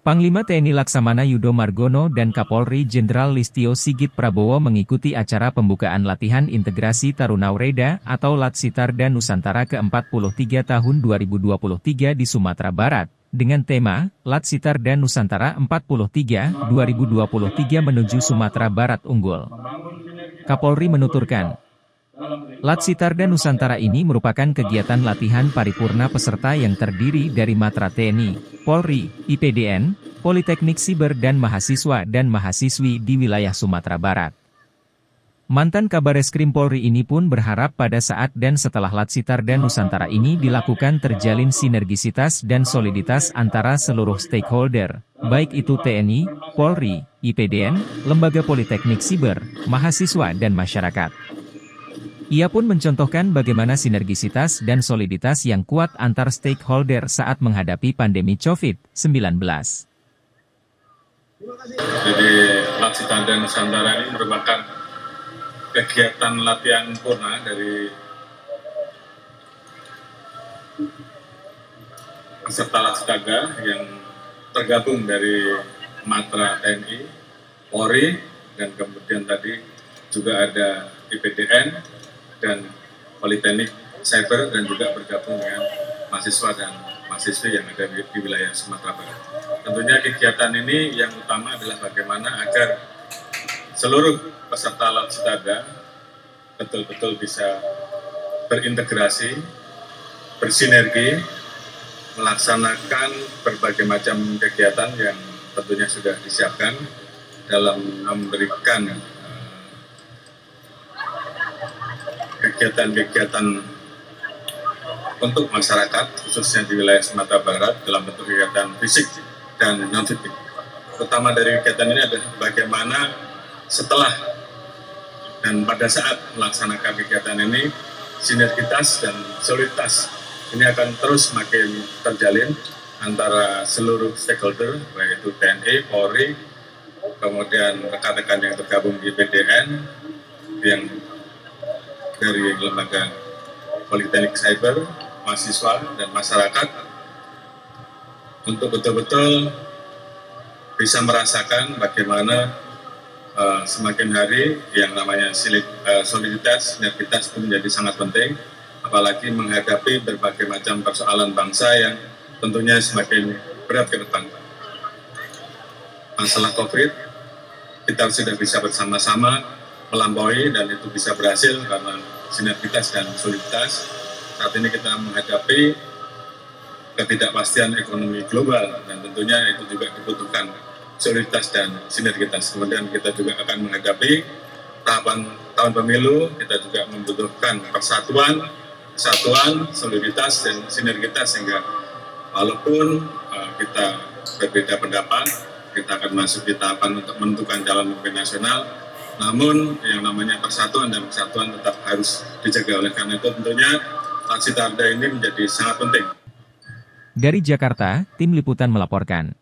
Panglima TNI Laksamana Yudo Margono dan Kapolri Jenderal Listio Sigit Prabowo mengikuti acara pembukaan latihan integrasi Tarunawreda atau Latsitarda Nusantara ke-43 tahun 2023 di Sumatera Barat, dengan tema, Latsitarda Nusantara 43, 2023 menuju Sumatera Barat Unggul. Kapolri menuturkan, Latsitarda Nusantara ini merupakan kegiatan latihan paripurna peserta yang terdiri dari Matra TNI, Polri, IPDN, Politeknik Siber dan mahasiswa dan mahasiswi di wilayah Sumatera Barat. Mantan Kabareskrim Polri ini pun berharap pada saat dan setelah Latsitarda Nusantara ini dilakukan terjalin sinergisitas dan soliditas antara seluruh stakeholder, baik itu TNI, Polri, IPDN, Lembaga Politeknik Siber, mahasiswa dan masyarakat. Ia pun mencontohkan bagaimana sinergisitas dan soliditas yang kuat antar stakeholder saat menghadapi pandemi COVID-19. Jadi Latsitarda Nusantara ini merupakan kegiatan latihan purna dari peserta Latsitarda yang tergabung dari Matra TNI, Polri, dan kemudian tadi juga ada IPDN, dan Politeknik Cyber, dan juga bergabung dengan mahasiswa dan mahasiswi yang ada di wilayah Sumatera Barat. Tentunya kegiatan ini yang utama adalah bagaimana agar seluruh peserta Latsitarda betul-betul bisa berintegrasi, bersinergi, melaksanakan berbagai macam kegiatan yang tentunya sudah disiapkan dalam memberikan kegiatan-kegiatan untuk masyarakat, khususnya di wilayah Sumatera Barat, dalam bentuk kegiatan fisik dan non-fisik. Terutama dari kegiatan ini adalah bagaimana setelah dan pada saat melaksanakan kegiatan ini, sinergitas dan soliditas ini akan terus makin terjalin antara seluruh stakeholder, baik itu TNI, Polri, kemudian rekan-rekan yang tergabung di PDN, yang dari Lembaga Politeknik Cyber, mahasiswa dan masyarakat, untuk betul-betul bisa merasakan bagaimana semakin hari yang namanya soliditas, sinergitas itu menjadi sangat penting, apalagi menghadapi berbagai macam persoalan bangsa yang tentunya semakin berat ke depan. Masalah COVID, kita sudah bisa bersama-sama melampaui dan itu bisa berhasil karena sinergitas dan soliditas. Saat ini kita menghadapi ketidakpastian ekonomi global dan tentunya itu juga dibutuhkan soliditas dan sinergitas. Kemudian kita juga akan menghadapi tahapan tahun pemilu, kita juga membutuhkan persatuan, kesatuan, soliditas dan sinergitas, sehingga walaupun kita berbeda pendapat, kita akan masuk di tahapan untuk menentukan calon pemimpin nasional. Namun yang namanya persatuan dan kesatuan tetap harus dijaga. Oleh karena itu tentunya Latsitarda ini menjadi sangat penting. Dari Jakarta, Tim Liputan melaporkan.